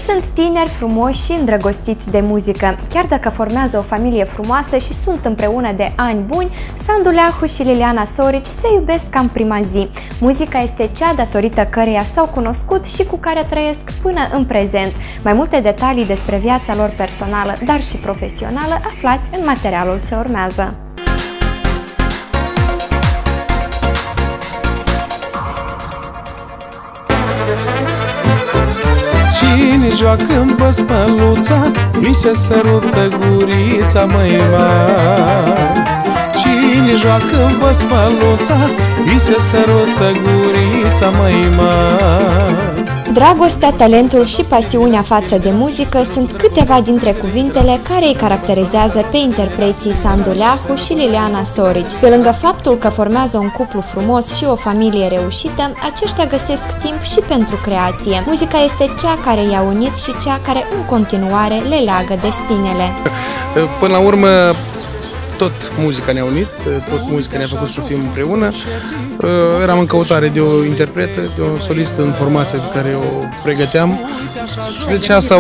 Sunt tineri frumoși și îndrăgostiți de muzică. Chiar dacă formează o familie frumoasă și sunt împreună de ani buni, Sandu Leahu și Liliana Sorici se iubesc ca în prima zi. Muzica este cea datorită căreia s-au cunoscut și cu care trăiesc până în prezent. Mai multe detalii despre viața lor personală, dar și profesională, aflați în materialul ce urmează. Cine joacă-n băsmăluța, îi se sărută gurița, măi mai. Cine joacă-n băsmăluța, îi se sărută gurița, măi mai. Dragostea, talentul și pasiunea față de muzică sunt câteva dintre cuvintele care îi caracterizează pe interpreții Sandu Leahu și Liliana Sorici. Pe lângă faptul că formează un cuplu frumos și o familie reușită, aceștia găsesc timp și pentru creație. Muzica este cea care i-a unit și cea care în continuare le leagă destinele. Până la urmă, tot muzica ne-a unit, tot muzica ne-a făcut să fim împreună. Eram în căutare de o interpretă, de o solistă în formația pe care o pregăteam. Deci asta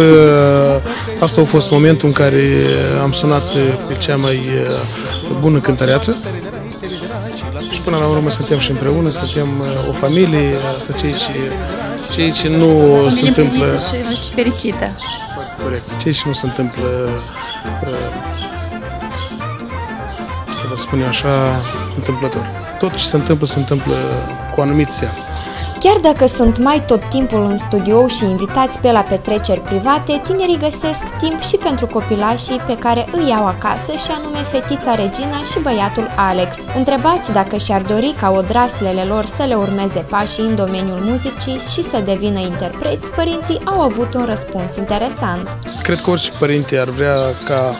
a fost momentul în care am sunat pe cea mai bună cântăreață. Și până la urmă suntem și împreună, suntem o familie, asta ceea ce nu se întâmplă. Și fericită. Corect. Ceea ce nu se întâmplă, să vă spun eu așa, întâmplător. Tot ce se întâmplă cu anumit sens. Chiar dacă sunt mai tot timpul în studio și invitați pe la petreceri private, tinerii găsesc timp și pentru copilașii pe care îi iau acasă, și anume fetița Regina și băiatul Alex. Întrebați dacă și-ar dori ca odraslele lor să le urmeze pașii în domeniul muzicii și să devină interpreți, părinții au avut un răspuns interesant. Cred că orice părinte ar vrea ca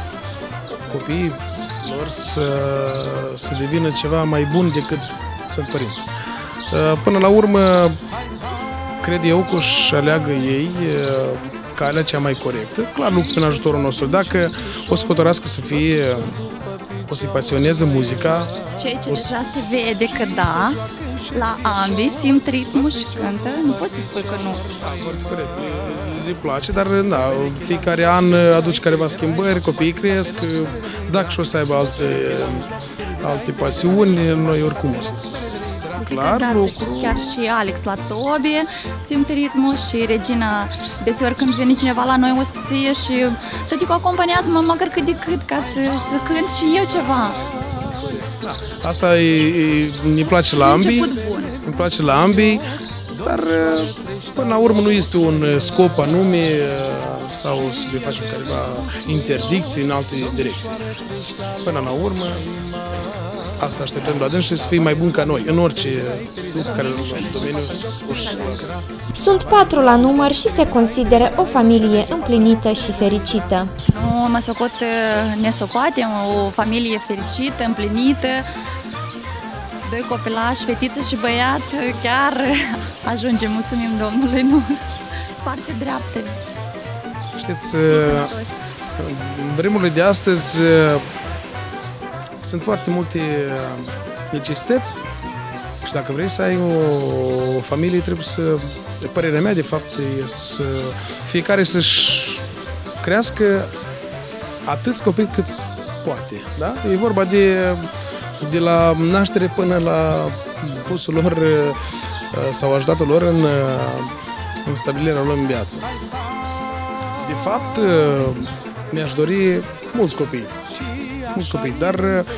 copiii lor să devină ceva mai bun decât sunt părinți. Până la urmă, cred eu că își aleagă ei calea cea mai corectă, clar nu prin ajutorul nostru. Dacă o să hotărască să fie, o să-i pasioneze muzica... Ceea ce deja se vede că da, la ambii simt ritmul și cântă, nu poți să spui că nu. Corect, le place, dar da, fiecare an aduce careva schimbări, copiii cresc, dacă și o să aibă alte pasiuni, noi oricum o să susținem. Clar, chiar și Alex la tobe simte ritmul și Regina, deseori când vine cineva la noi în ospiție și tăticu acompaniază-mă măcar cât de cât ca să cânt și eu ceva. Da. Asta ne place la ambii, îmi place la ambii, dar până la urmă nu este un scop anume sau să le facem careva interdicții în alte direcții. Până la urmă, asta așteptăm la dâns și să fie mai bun ca noi, în orice lucru care îl în domeniu. Sunt 4 la număr și se consideră o familie împlinită și fericită. Mă socot, ne socoatem o familie fericită, împlinită, 2 copilași, fetiță și băiat, chiar ajungem, mulțumim Domnului, nu? Parte dreaptă. Știți, în vremurile de astăzi sunt foarte multe necesități și dacă vrei să ai o familie, trebuie să, de părerea mea, de fapt, e să fiecare să-și crească atâți copii cât poate. Da? E vorba de la naștere până la pusul lor sau ajutatul lor în stabilirea lor în viață. De fapt, mi-aș dori mulți copii, dar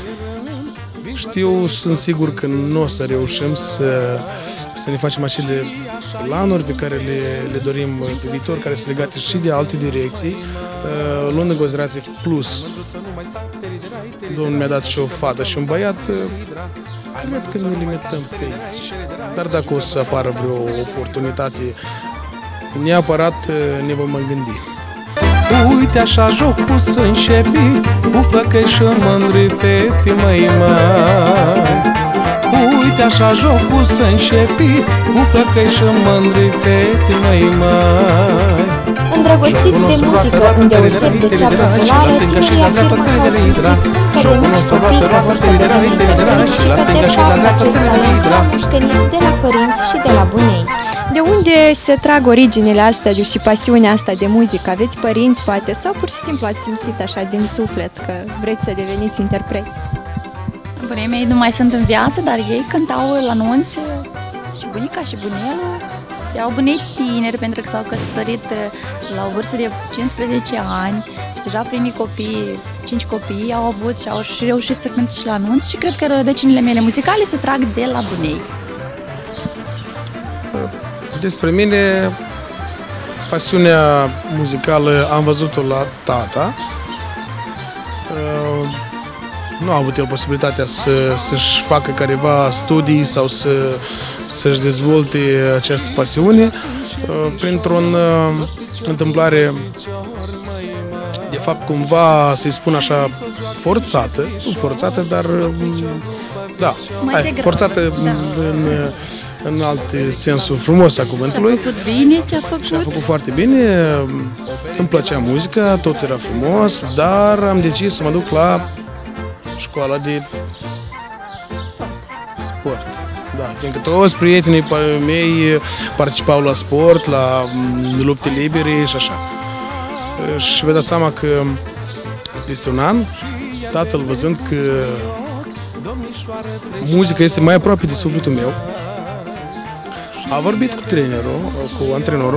sunt sigur că nu o să reușim să ne facem acele planuri pe care le dorim pe viitor, care sunt legate și de alte direcții, luând în considerație plus. Domnul mi-a dat și o fată și un băiat, cred că ne limităm pe aici. Dar dacă o să apară vreo oportunitate, neapărat ne vom gândi. Uite așa jocul să începi, cu flăcăi și mândri fete, măi mai. Uite așa jocul să începi, cu flăcăi și mândri fete, măi mai. Îndrăgostiți de muzică, îndeoseb de cea populară, tinerii afirmă că au simțit încă de mici copii că vor să devină interpreți și că de fapt acest talent l-au moștenit de la părinți și de la bunei. De unde se trag originile astea și pasiunea asta de muzică? Aveți părinți, poate, sau pur și simplu ați simțit așa din suflet că vreți să deveniți interpreți? Bunii mei nu mai sunt în viață, dar ei cântau la nunți și bunica și bunelul. Erau bunei tineri pentru că s-au căsătorit la o vârstă de 15 ani și deja primii copii, 5 copii au avut și au și reușit să cânte și la nunți și cred că rădăcinile mele muzicale se trag de la bunei. Despre mine, pasiunea muzicală am văzut-o la tata. Nu a avut el posibilitatea să-și facă careva studii sau să-și dezvolte această pasiune. Printr-o întâmplare, de fapt, cumva, să-i spun așa, forțată, nu forțată, dar, da, forțată în alt sensul frumos a cuvântului. Și-a făcut bine ce a făcut. Și-a făcut foarte bine, îmi plăcea muzica, tot era frumos, dar am decis să mă duc la școala de sport. Da, fiindcă toți prietenii mei participau la sport, la lupte libere și așa. Și vă dați seama că peste un an, tatăl văzând că muzica este mai aproape de sufletul meu, a vorbit cu trenerul, cu antrenorul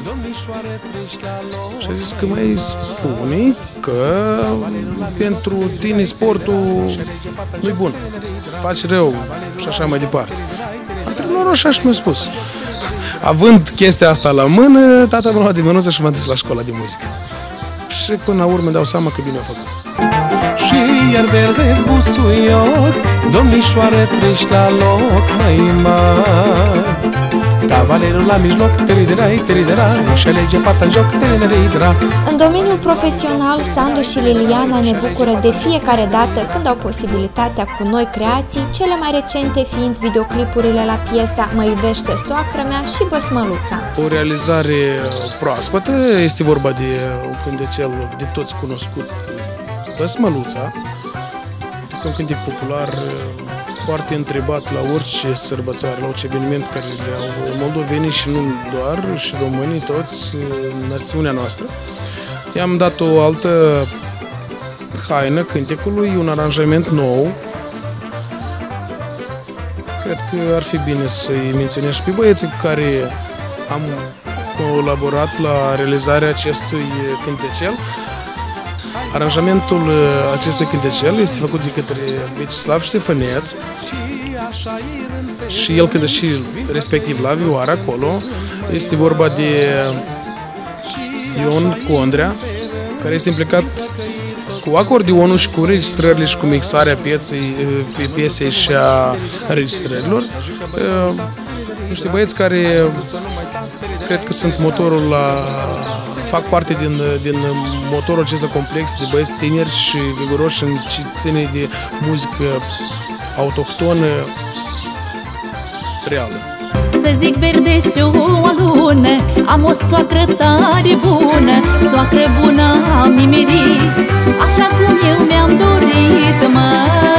și a zis că mai spune că pentru tine sportul nu e bun, faci rău și așa mai departe. Antrenorul așa și mi-a spus. Având chestia asta la mână, tata m-a luat de mânuță și m-a dus la școala de muzică. Și până la urmă dau seama că bine a făcut. Și iar verde busuioc, domnișoară, treci la loc mai mare. Cavalerul la mijloc, teriderai, și alege partea în joc, teriderai. În domeniul profesional, Sandu și Liliana ne bucură de fiecare dată când au posibilitatea cu noi creații, cele mai recente fiind videoclipurile la piesa Mă iubește soacră mea și Băsmăluța. O realizare proaspătă, este vorba de un cântecel de toți cunoscut, Băsmăluța. Este un cântec popular foarte întrebat la orice sărbătoare, la orice eveniment care le au moldovenii și nu doar, și românii, toți, națiunea noastră. I-am dat o altă haină cântecului, un aranjament nou. Cred că ar fi bine să-i menționez și pe băieții cu care am colaborat la realizarea acestui cântecel. Aranjamentul acestui cântecel este făcut de către Vecislav Ștefăneț și el cântă și respectiv la vioară acolo. Este vorba de Ion Condrea, care este implicat cu acordeonul și cu înregistrările și cu mixarea piesei și a înregistrărilor. Niște băieți care cred că sunt motorul fac parte din motorul acesta complex de băieți tineri și viguroși în ce ține de muzică autohtonă reală. Să zic verde și o lună, am o soacră tare bună, soacră bună am nimerit, așa cum eu mi-am dorit, mă.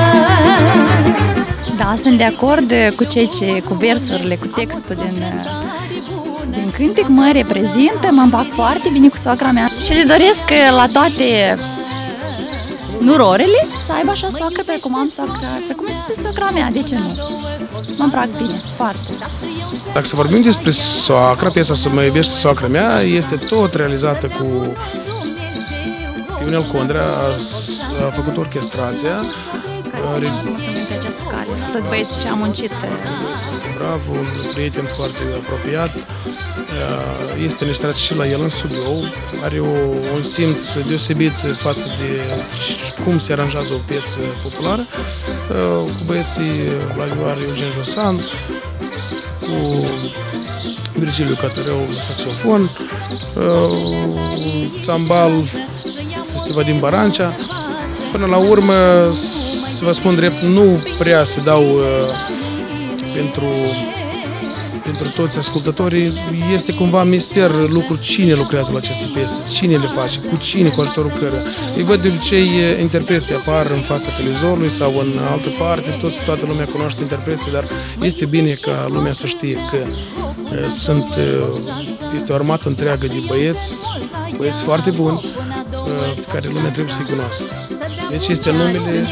Da, sunt de acord cu versurile, cu textul din cântec, mă reprezintă, mă împac foarte bine cu soacra mea și le doresc la toate nurorele să aibă așa soacră precum am soacra, precum este soacra mea, de ce nu? Mă îmbrac bine, foarte. Dacă să vorbim despre soacra, piesa Mă iubește soacra mea este tot realizată cu Ionel Condrea, a făcut orchestrația. Toți băieții ce am muncit. Bravo, un prieten foarte apropiat. Este înregistrat și la el în studio. Are un simț deosebit față de cum se aranjează o piesă populară. Cu băieții la vioară Eugen Josan, cu Virgiliu Cătăreu la saxofon, țambal este Vadim Barancea. Până la urmă, să vă spun drept, nu prea se dau pentru pentru toți ascultătorii, este cumva mister lucrul cine lucrează la aceste piese, cine le face, cu cine, cu ajutorul căruia. Îi văd de obicei interpreții apar în fața televizorului sau în altă parte, toată lumea cunoaște interpreții, dar este bine ca lumea să știe că este o armată întreagă de băieți foarte buni, pe care lumea trebuie să-i cunoască. Deci este numele...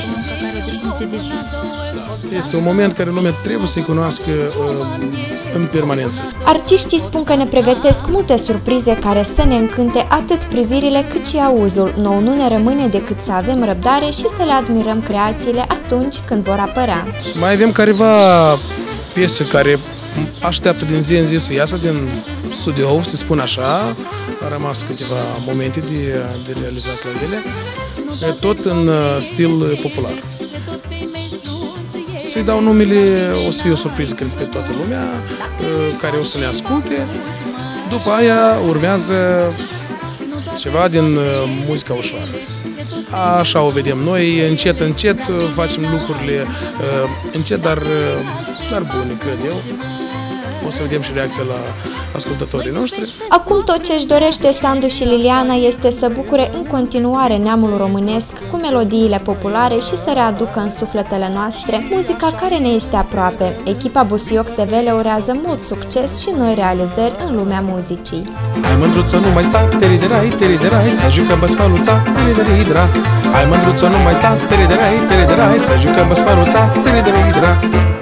Este un moment care lumea trebuie să-i cunoască în permanență. Artiștii spun că ne pregătesc multe surprize care să ne încânte atât privirile cât și auzul. Nouă nu ne rămâne decât să avem răbdare și să le admirăm creațiile atunci când vor apărea. Mai avem careva piese care așteaptă din zi în zi să iasă din studio, să spun așa. A rămas câteva momente de realizat la ele, tot în stil popular. Să-i dau numele, o să fie o surpriză, cred, pe toată lumea, care o să ne asculte. După aia urmează ceva din muzica ușoară. Așa o vedem noi, încet, încet, facem lucrurile încet, dar bune, cred eu. O să vedem și reacția la ascultătorii noștri. Acum tot ce își dorește Sandu și Liliana este să bucure în continuare neamul românesc cu melodiile populare și să readucă în sufletele noastre muzica care ne este aproape. Echipa Busuioc TV le urează mult succes și noi realizări în lumea muzicii. Hai mândruță, nu mai sta, teriderai, să jucă băspaluța, terideridra. Hai mândruță, nu mai sta, teriderai, să jucă băspaluța, terideridra.